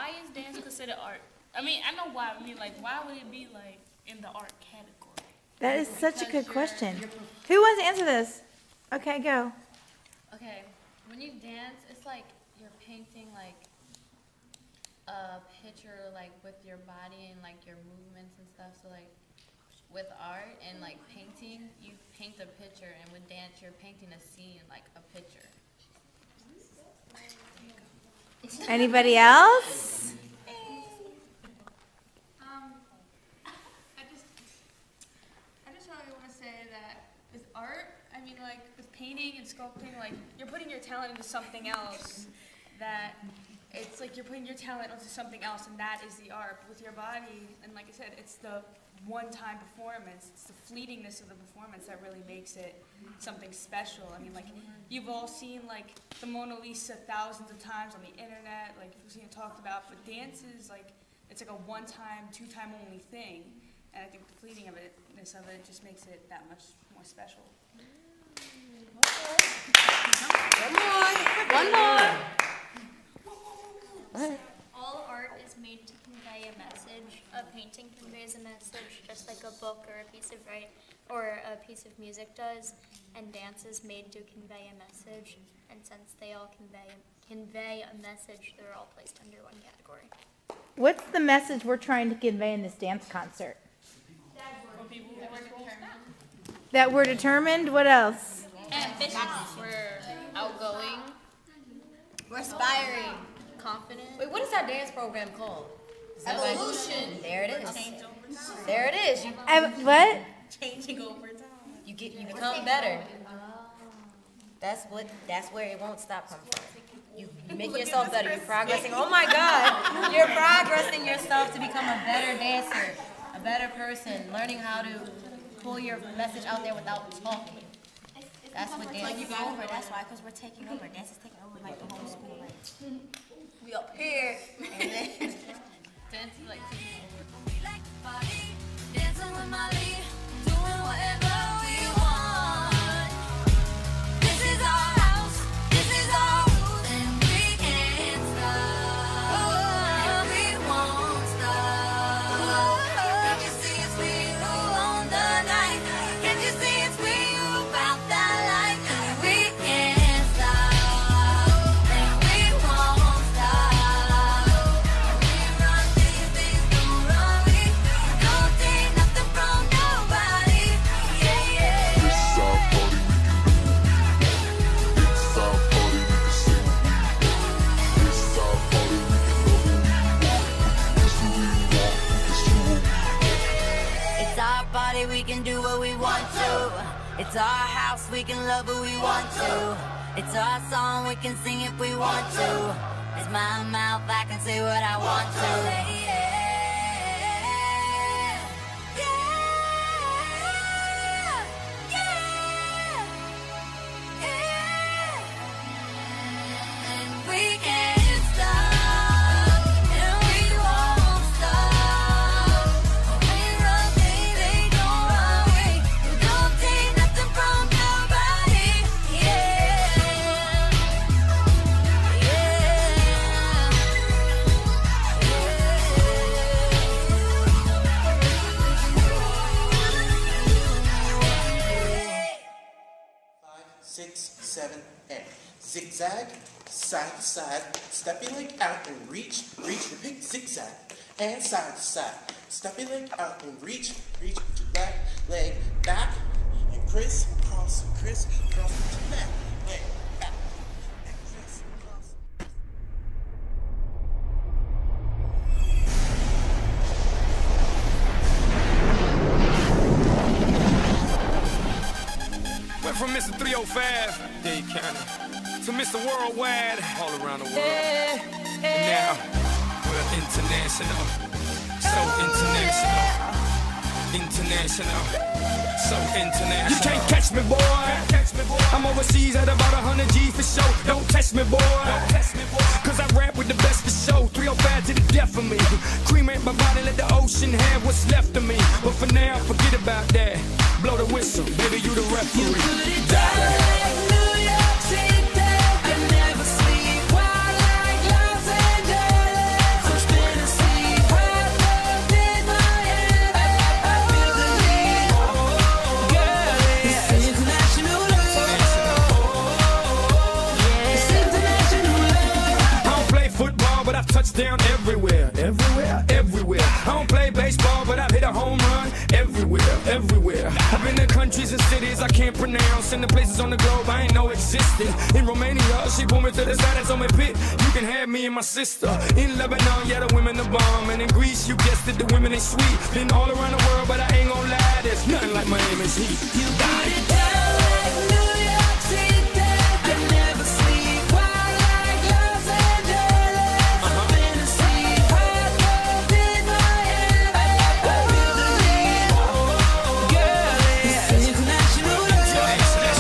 why is dance considered art? I mean, I know why. I mean, like, why would it be like in the art category? That is such a good question. Who wants to answer this? Okay, go. Okay, when you dance, it's like you're painting like a picture like with your body and like your movements and stuff. So like with art and like painting, you paint a picture, and with dance, you're painting a scene, like a picture. Anybody else? I just really want to say that with art, I mean, like with painting and sculpting, like you're putting your talent into something else. That it's like you're putting your talent into something else, and that is the art. But with your body, and like I said, it's the one-time performance. It's the fleetingness of the performance that really makes it something special. I mean, like you've all seen like the Mona Lisa thousands of times on the internet, like you've seen it talked about. But dance is like it's like a one-time, two-time only thing. And I think the fleetingness of it just makes it that much more special. One more. All art is made to convey a message. A painting conveys a message, just like a book or a piece of a piece of music does. And dance is made to convey a message. And since they all convey a message, they're all placed under one category. What's the message we're trying to convey in this dance concert? That we're determined. What else? Ambitious. We're outgoing. We're aspiring. Confident. Wait, what is our dance program called? Evolution. There it is. There it is. What? Changing over time. You become better. That's where it won't stop coming from. You make yourself better. You're progressing. Oh my God. You're progressing yourself to become a better dancer, a better person, learning how to pull your message out there without talking. That's what dance is. Over, that's why, because we're taking over. Dance is taking over like the whole school. Like, We up here. And then Dance is like taking over. Dancing with Molly, doing whatever we want. This is our house, this is our rules, and we can't stop. And we won't stop. Can't you see it's we who own the night? Can't you see it's we who found that light? And we can't stop. And we won't stop. We run these things, don't run we. Don't take nothing from nobody. Yeah, yeah. This is our party, we can do it. This is our party, we can sing. This is our party, we can love who we want. This is who we want. It's our party, we can do what we want to. It's our house, we can love who we want to. It's our song, we can sing if we want to. It's my mouth, I can say what I want to. Yeah, yeah, yeah, yeah. And we can't stop, and we won't stop. We run, baby, don't run away. We don't take nothing from nobody. Yeah, yeah. 5, 6, 7, and zigzag, side to side, step your leg out and reach, repeat, zigzag, and side to side, step your leg out and reach, with your back leg back, and crisscross, with your back leg back, and crisscross. Went from Mr. 305, Dade County, to Mr. Worldwide, all around the world. And now, we're international, so international, so international. You can't catch me, boy. I'm overseas at about 100 G for show. Don't test me, boy. Cause I rap with the best for show. 305 to the death of me. Cremate my body, let the ocean have what's left of me. But for now, forget about that. Blow the whistle, baby, you the referee. You put it down like New York City. I never sleep wild like Los Angeles. I'm but I've touched down everywhere. Everywhere, everywhere. I don't play baseball, but I've hit a home run everywhere, everywhere. I've been to countries and cities I can't pronounce, and the places on the globe I ain't know existed. In Romania, she pulled me to the side and told me, Pit, you can have me and my sister. In Lebanon, yeah, the women the bomb. And in Greece, you guessed it, the women ain't sweet. Been all around the world, but I ain't gon' lie, there's nothing like Miami's heat. You got it down like New York City. I never sleep wild like Los Angeles. Fantasy, hot love in Miami. I feel the heat, girl, it's international love.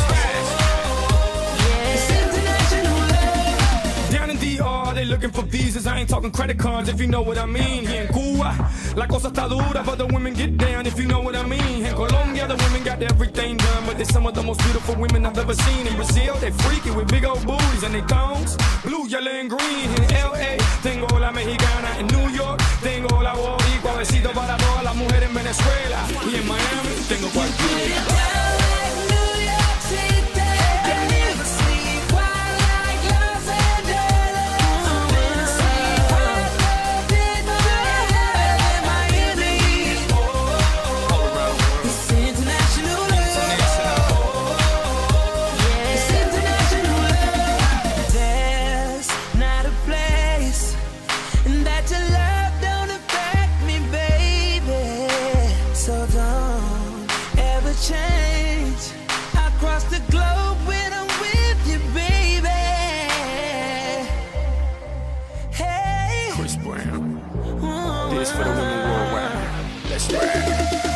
It's international love. Down in DR, they looking for visas. I ain't talking credit cards, if you know what I mean. Here in Cuba, la cosa está dura, but the women get down, if you know what I mean. In Colombia, the women got everything done, but they're some of the most beautiful women I've ever seen. In Brazil, they freaky with big old booties and they thongs, blue, yellow, and green. In LA, tengo la mexicana. In New York, tengo la boricua. Besito para todas las mujeres en Venezuela. Y en Miami, tengo cualquiera. Change across the globe when I'm with you, baby. Hey, Chris Brown, this for the women worldwide. Let's ride.